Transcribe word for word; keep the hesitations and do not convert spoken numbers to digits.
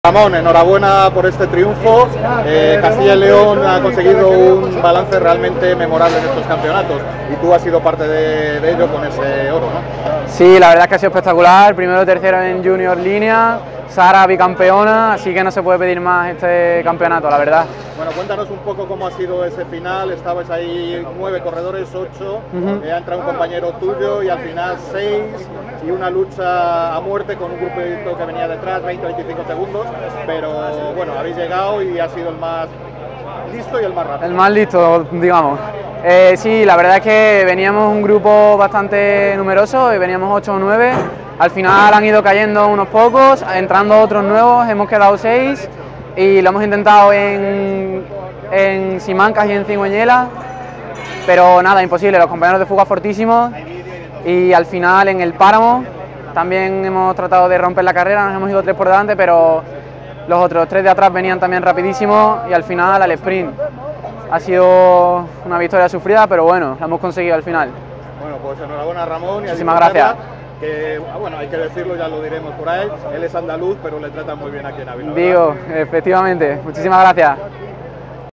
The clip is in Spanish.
Ramón, enhorabuena por este triunfo. Eh, Castilla y León ha conseguido un balance realmente memorable en estos campeonatos y tú has sido parte de, de ello con ese oro, ¿no? Sí, la verdad es que ha sido espectacular. Primero y tercero en Junior Línea, Sara bicampeona, así que no se puede pedir más este campeonato, la verdad. Bueno, cuéntanos un poco cómo ha sido ese final. Estabais ahí nueve corredores, ocho, uh-huh. eh, ha entrado un compañero tuyo y al final seis y una lucha a muerte con un grupo que venía detrás, veinte a veinticinco segundos, pero bueno, habéis llegado y ha sido el más listo y el más rápido. El más listo, digamos. Eh, sí, la verdad es que veníamos un grupo bastante numeroso y veníamos ocho o nueve. Al final han ido cayendo unos pocos, entrando otros nuevos, hemos quedado seis y lo hemos intentado en, en Simancas y en Cigüeñela, pero nada, imposible, los compañeros de fuga fortísimos y al final en el Páramo también hemos tratado de romper la carrera, nos hemos ido tres por delante, pero los otros tres de atrás venían también rapidísimos y al final al sprint. Ha sido una victoria sufrida, pero bueno, la hemos conseguido al final. Bueno, pues enhorabuena Ramón. Y muchísimas gracias. Que, bueno, hay que decirlo, ya lo diremos por ahí, él es andaluz, pero le tratan muy bien aquí en Ávila. Digo, efectivamente, muchísimas gracias.